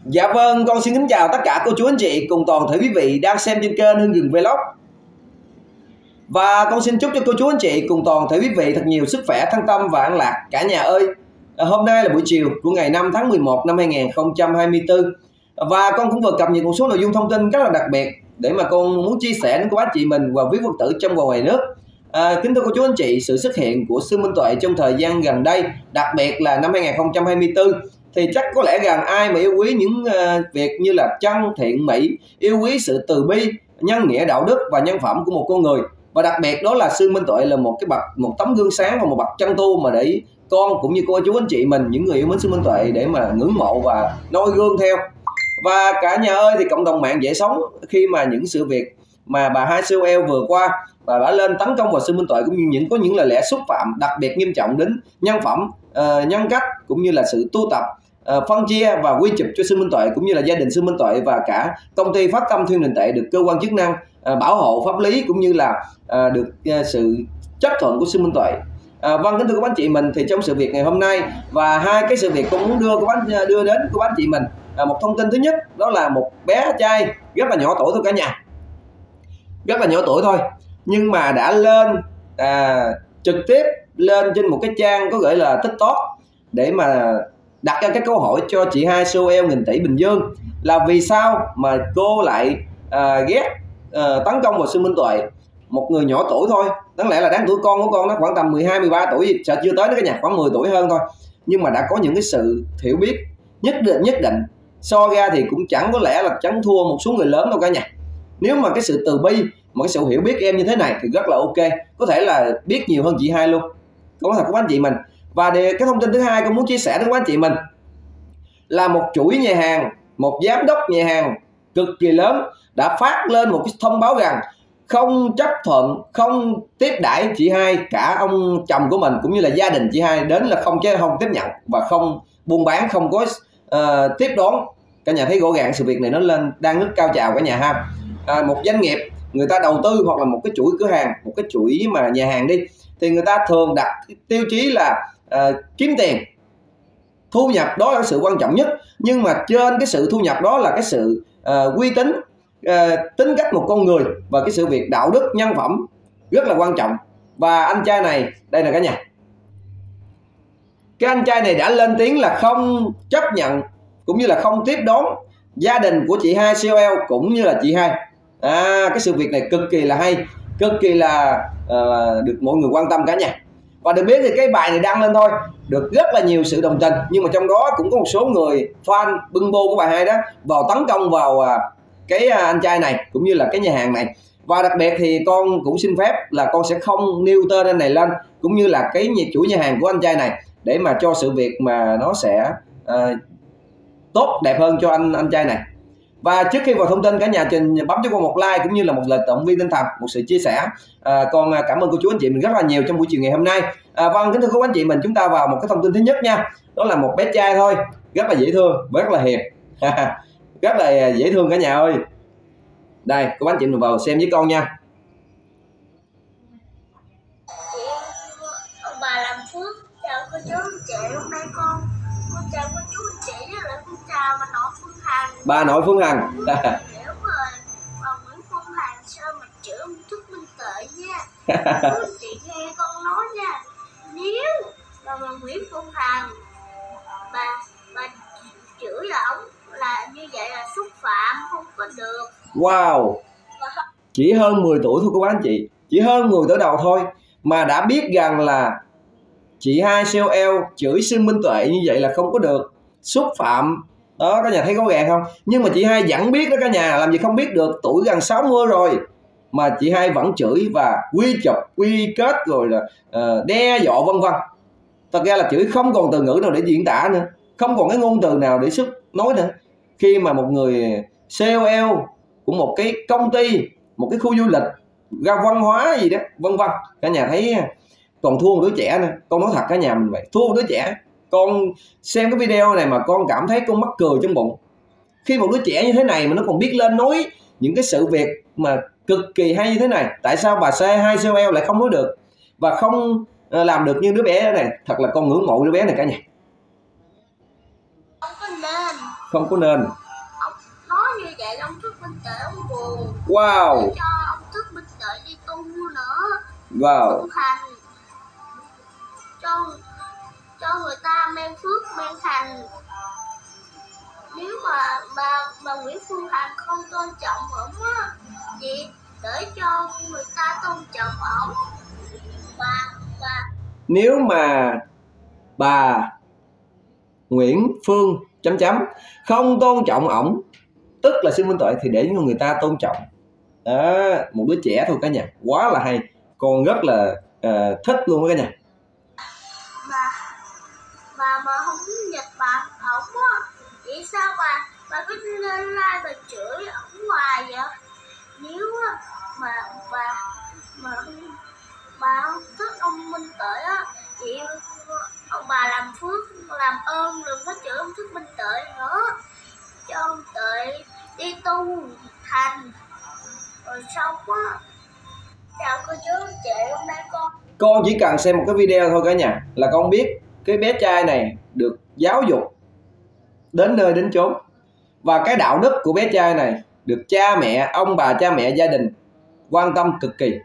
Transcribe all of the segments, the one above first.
Dạ vâng, con xin kính chào tất cả cô chú anh chị cùng toàn thể quý vị đang xem trên kênh Hưng Gừng Vlog. Và con xin chúc cho cô chú anh chị cùng toàn thể quý vị thật nhiều sức khỏe, thân tâm và an lạc cả nhà ơi. Hôm nay là buổi chiều của ngày 5 tháng 11 năm 2024. Và con cũng vừa cập nhật một số nội dung thông tin rất là đặc biệt để mà con muốn chia sẻ đến cô bác chị mình và quý Phật tử trong và ngoài nước. Kính thưa cô chú anh chị, sự xuất hiện của sư Minh Tuệ trong thời gian gần đây, đặc biệt là năm 2024, thì chắc có lẽ rằng ai mà yêu quý những việc như là chân thiện mỹ, yêu quý sự từ bi, nhân nghĩa, đạo đức và nhân phẩm của một con người, và đặc biệt đó là sư Minh Tuệ là một tấm gương sáng và một bậc chân tu mà để con cũng như cô chú anh chị mình, những người yêu mến sư Minh Tuệ để mà ngưỡng mộ và noi gương theo. Và cả nhà ơi, thì cộng đồng mạng dễ sống khi mà những sự việc mà bà hai siêu eo vừa qua và đã lên tấn công vào sư Minh Tuệ cũng như có những lời lẽ xúc phạm đặc biệt nghiêm trọng đến nhân phẩm, nhân cách cũng như là sự tu tập, phân chia và quy chụp cho sư Minh Tuệ cũng như là gia đình sư Minh Tuệ và cả công ty Phát Tâm Thiên Đình Tệ được cơ quan chức năng bảo hộ pháp lý cũng như là được sự chấp thuận của sư Minh Tuệ. Vâng, kính thưa các anh chị mình, thì trong sự việc ngày hôm nay và hai cái sự việc con muốn đưa đến cô bác chị mình, một thông tin thứ nhất đó là một bé trai rất là nhỏ tuổi thôi cả nhà, rất là nhỏ tuổi thôi, nhưng mà đã lên trực tiếp lên trên một cái trang có gọi là TikTok để mà đặt ra cái câu hỏi cho chị hai Soel nghìn tỷ Bình Dương là vì sao mà cô lại ghét tấn công vào sư Minh Tuệ, một người nhỏ tuổi thôi, đáng lẽ là đáng tuổi con của con nó khoảng tầm 12-13 tuổi, sợ chưa tới đó cả nhà, khoảng 10 tuổi hơn thôi, nhưng mà đã có những cái sự hiểu biết nhất định so ra thì cũng chẳng có lẽ là chẳng thua một số người lớn đâu cả nhà. Nếu mà cái sự từ bi, một cái sự hiểu biết em như thế này thì rất là ok, có thể là biết nhiều hơn chị hai luôn, có thật của anh chị mình. Và cái thông tin thứ hai con muốn chia sẻ với các anh chị mình là một chuỗi nhà hàng, một giám đốc nhà hàng cực kỳ lớn đã phát lên một cái thông báo rằng không chấp thuận, không tiếp đãi chị hai, cả ông chồng của mình cũng như là gia đình chị hai đến là không tiếp nhận và không buôn bán, không có tiếp đón. Cả nhà thấy rõ ràng sự việc này nó lên đang rất cao trào cả nhà ha. Một doanh nghiệp người ta đầu tư hoặc là một cái chuỗi cửa hàng, một cái chuỗi mà nhà hàng đi, thì người ta thường đặt tiêu chí là kiếm tiền, thu nhập đó là sự quan trọng nhất, nhưng mà trên cái sự thu nhập đó là cái sự uy tín, tính cách một con người và cái sự việc đạo đức nhân phẩm rất là quan trọng. Và anh trai này đây là cả nhà, cái anh trai này đã lên tiếng là không chấp nhận cũng như là không tiếp đón gia đình của chị hai Soel cũng như là chị hai. Cái sự việc này cực kỳ là hay, cực kỳ là được mọi người quan tâm cả nhà. Và được biết thì cái bài này đăng lên thôi được rất là nhiều sự đồng tình, nhưng mà trong đó cũng có một số người fan bưng bô của bà hai đó vào tấn công vào cái anh trai này cũng như là cái nhà hàng này. Và đặc biệt thì con cũng xin phép là con sẽ không nêu tên anh này lên cũng như là cái chuỗi nhà hàng của anh trai này để mà cho sự việc mà nó sẽ tốt đẹp hơn cho anh trai này. Và trước khi vào thông tin, cả nhà trình bấm cho con một like cũng như là một lời động viên tinh thần, một sự chia sẻ. Con cảm ơn cô chú anh chị mình rất là nhiều trong buổi chiều ngày hôm nay. Vâng, kính thưa cô anh chị mình, chúng ta vào một cái thông tin thứ nhất nha. Đó là một bé trai thôi, rất là dễ thương, rất là hiền rất là dễ thương cả nhà ơi. Đây, cô anh chị mình vào xem với con nha. Bà làm phước, chào cô chú anh chị. Hôm nay con chào cô chú anh chị, với lại con chào bà nội Phương Hằng. Bà nội Phương Hằng. Nếu mà bà Nguyễn Phương Hằng sao mà chữa một chút Minh Tuệ nha. Cô anh chị nghe con nói nha. Nếu bà Nguyễn Phương Hằng bà chửi ổng là như vậy là xúc phạm, không có được. Wow, chỉ hơn 10 tuổi thôi cô bác anh chị, chỉ hơn 10 tuổi đầu thôi mà đã biết rằng là chị hai Soel chửi sư Minh Tuệ như vậy là không có được, xúc phạm đó, cả nhà thấy có gàng không? Nhưng mà chị hai vẫn biết đó cả nhà, làm gì không biết được, tuổi gần 60 rồi mà chị hai vẫn chửi và quy chụp, quy kết rồi là đe dọa vân vân. Thật ra là chửi không còn từ ngữ nào để diễn tả nữa, không còn cái ngôn từ nào để sức nói nữa. Khi mà một người COL của một cái công ty, một cái khu du lịch, ra văn hóa gì đó vân vân, cả nhà thấy còn thua một đứa trẻ nữa. Con nói thật cả nhà mình vậy, thua một đứa trẻ. Con xem cái video này mà con cảm thấy con mắc cười trong bụng. Khi một đứa trẻ như thế này mà nó còn biết lên nói những cái sự việc mà cực kỳ hay như thế này, tại sao bà hai Soel lại không nói được và không làm được như đứa bé này? Thật là con ngưỡng mộ đứa bé này cả nhà. Không có nên Không có nên. Ông nói như vậy ông Thức Minh Tuệ ông buồn. Wow. Để cho ông Thức Minh Tuệ đi tu nữa. Wow. Tu hành. Cho người ta mang phước mang thành. Nếu mà Nguyễn Phương Hằng không tôn trọng ổng á, vậy để cho người ta tôn trọng ổng. Nếu mà bà Nguyễn Phương không tôn trọng ổng, tức là Sư Minh Tuệ, thì để cho người ta tôn trọng. Đó, một đứa trẻ thôi cả nhà, quá là hay, con rất là thích luôn đó cả nhà. Mà không Nhật Bản ổng á, vậy sao bà cứ lên live bà chửi ổng hoài vậy? Nếu mà không thích ông Minh Tuệ á, vậy bà làm phước làm ơn đừng có chửi ông Thức Minh Tuệ nữa, cho ông Tuệ đi tu thành rồi xong á. Chào cô chú anh chị, hôm nay con chỉ cần xem một cái video thôi cả nhà là con biết cái bé trai này được giáo dục đến nơi đến chốn, và cái đạo đức của bé trai này được cha mẹ, ông bà cha mẹ, gia đình quan tâm cực kỳ.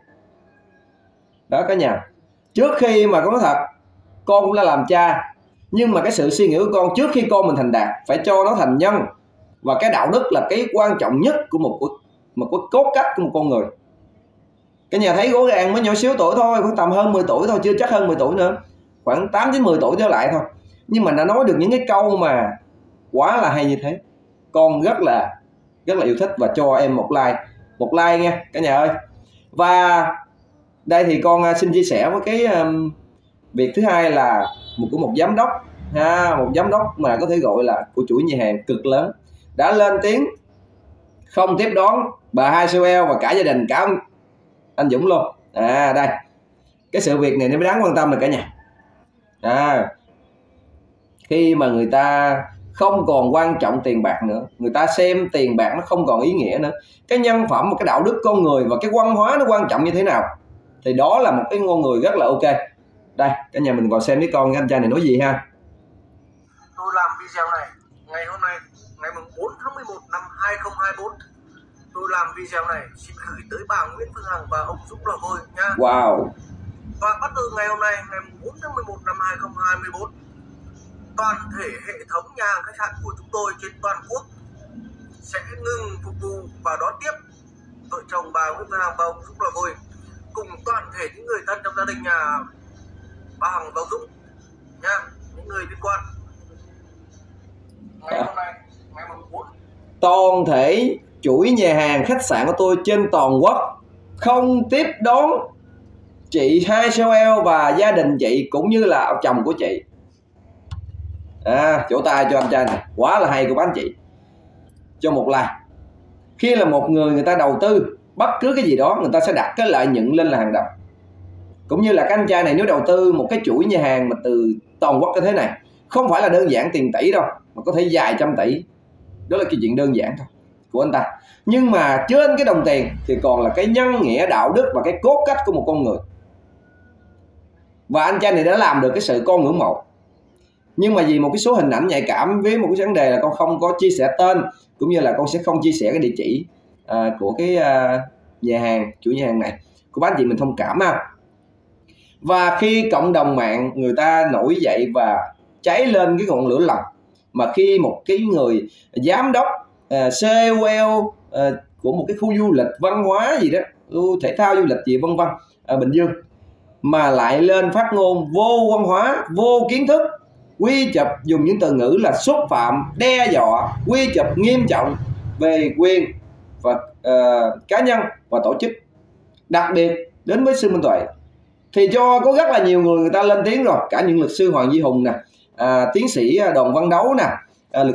Đó cả nhà, trước khi mà con nói thật, con cũng đã làm cha, nhưng mà cái sự suy nghĩ của con trước khi con mình thành đạt phải cho nó thành nhân, và cái đạo đức là cái quan trọng nhất của một cái cốt cách của một con người. Cả nhà thấy gỗ gàng mới nhỏ xíu tuổi thôi, khoảng tầm hơn 10 tuổi thôi, chưa chắc hơn 10 tuổi nữa, khoảng 8 đến 10 tuổi trở lại thôi, nhưng mà đã nói được những cái câu mà quá là hay như thế. Con rất là yêu thích và cho em một like nha cả nhà ơi. Và đây thì con xin chia sẻ với cái việc thứ hai là một giám đốc một giám đốc mà có thể gọi là của chuỗi nhà hàng cực lớn đã lên tiếng không tiếp đón bà Hai Siêu Eo và cả gia đình, cả anh Dũng luôn. Đây, cái sự việc này nó mới đáng quan tâm rồi cả nhà. Khi mà người ta không còn quan trọng tiền bạc nữa, người ta xem tiền bạc nó không còn ý nghĩa nữa, cái nhân phẩm và cái đạo đức con người và cái văn hóa nó quan trọng như thế nào, thì đó là một cái con người rất là ok. Đây cả nhà mình còn xem cái con anh trai này nói gì ha. Tôi làm video này ngày hôm nay, ngày 4 tháng 11 năm 2024. Tôi làm video này xin gửi tới bà Nguyễn Phương Hằng và ông Dũng Lò Vôi nha. Wow. Và bắt từ ngày hôm nay, ngày 4 tháng 11 năm 2024, toàn thể hệ thống nhà hàng khách sạn của chúng tôi trên toàn quốc sẽ ngừng phục vụ và đón tiếp vợ chồng bà Nguyễn Phương Hằng và ông Dũng Lò Vôi cùng toàn thể những người thân trong gia đình nhà bà Hằng và ông Dũng nha, những người liên quan. Ngày hôm nay, ngày 4, toàn thể chuỗi nhà hàng khách sạn của tôi trên toàn quốc không tiếp đón chị Hai Siêu Eo và gia đình chị cũng như là ông chồng của chị. Vỗ tay cho anh trai này, quá là hay của các anh chị. Cho một like. Khi là một người ta đầu tư bất cứ cái gì đó, người ta sẽ đặt cái lợi nhuận lên là hàng đầu. Cũng như là các anh trai này nếu đầu tư một cái chuỗi nhà hàng mà từ toàn quốc như thế này, không phải là đơn giản tiền tỷ đâu, mà có thể vài trăm tỷ. Đó là cái chuyện đơn giản thôi của anh ta. Nhưng mà trên cái đồng tiền thì còn là cái nhân nghĩa, đạo đức và cái cốt cách của một con người. Và anh trai này đã làm được cái sự con ngưỡng mộ. Nhưng mà vì một cái số hình ảnh nhạy cảm với một cái vấn đề là con không có chia sẻ tên, cũng như là con sẽ không chia sẻ cái địa chỉ của cái nhà hàng, chủ nhà hàng này, của bác chị mình thông cảm ha. Và khi cộng đồng mạng người ta nổi dậy và cháy lên cái ngọn lửa lòng, mà khi một cái người giám đốc CEO của một cái khu du lịch văn hóa gì đó, thể thao du lịch gì vân vân ở Bình Dương, mà lại lên phát ngôn vô văn hóa, vô kiến thức, quy chụp dùng những từ ngữ là xúc phạm, đe dọa, quy chụp nghiêm trọng về quyền và cá nhân và tổ chức, đặc biệt đến với Sư Minh Tuệ, thì do có rất là nhiều người ta lên tiếng rồi, cả những luật sư Hoàng Duy Hùng nè, tiến sĩ Đoàn Văn Đấu nè, luật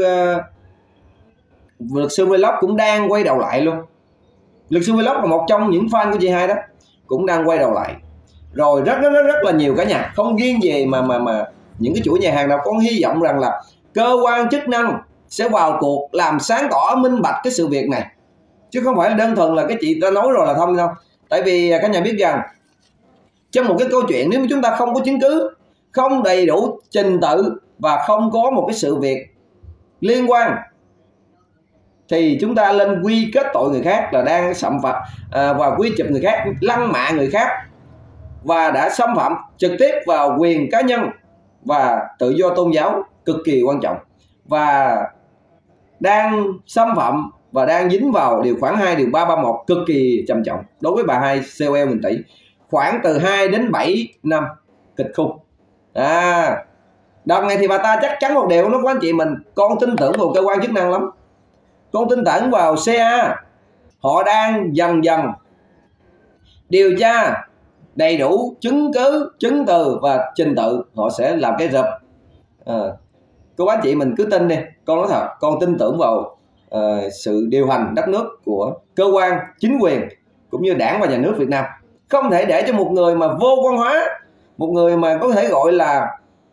sư Vlog cũng đang quay đầu lại luôn. Luật sư Vlog là một trong những fan của chị Hai đó, cũng đang quay đầu lại. Rồi rất là nhiều cả nhà, không riêng gì mà những cái chuỗi nhà hàng nào, con hy vọng rằng là cơ quan chức năng sẽ vào cuộc làm sáng tỏ, minh bạch cái sự việc này, chứ không phải là đơn thuần là cái chị ta nói rồi là thông đâu. Tại vì cả nhà biết rằng trong một cái câu chuyện, nếu mà chúng ta không có chứng cứ, không đầy đủ trình tự và không có một cái sự việc liên quan thì chúng ta lên quy kết tội người khác là đang xâm phạm và quy chụp người khác, lăng mạ người khác và đã xâm phạm trực tiếp vào quyền cá nhân và tự do tôn giáo cực kỳ quan trọng, và đang xâm phạm và đang dính vào điều khoản 2 điều 331 cực kỳ trầm trọng đối với bà hai COL nghìn tỷ, khoảng từ 2 đến 7 năm kịch khung. Đợt này thì bà ta chắc chắn một điều, nó của anh chị mình, con tin tưởng vào cơ quan chức năng lắm, con tin tưởng vào CA, họ đang dần dần điều tra đầy đủ chứng cứ, chứng từ và trình tự, họ sẽ làm cái rập. Cô bác chị mình cứ tin đi, con nói thật, con tin tưởng vào sự điều hành đất nước của cơ quan chính quyền cũng như đảng và nhà nước Việt Nam. Không thể để cho một người mà vô văn hóa, một người mà có thể gọi là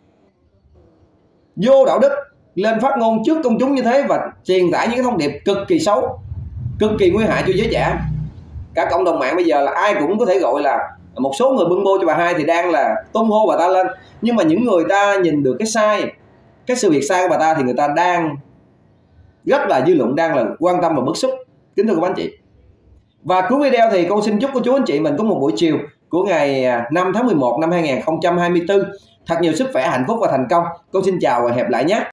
vô đạo đức lên phát ngôn trước công chúng như thế và truyền tải những thông điệp cực kỳ xấu, cực kỳ nguy hại cho giới trẻ. Cả cộng đồng mạng bây giờ là ai cũng có thể gọi là, một số người bưng bô cho bà hai thì đang là tung hô bà ta lên, nhưng mà những người ta nhìn được cái sai, cái sự việc sai của bà ta thì người ta đang rất là, dư luận đang là quan tâm và bức xúc. Kính thưa các anh chị, và cuối video thì con xin chúc cô chú anh chị mình có một buổi chiều của ngày 5 tháng 11 năm 2024 thật nhiều sức khỏe, hạnh phúc và thành công. Con xin chào và hẹn gặp lại nhé.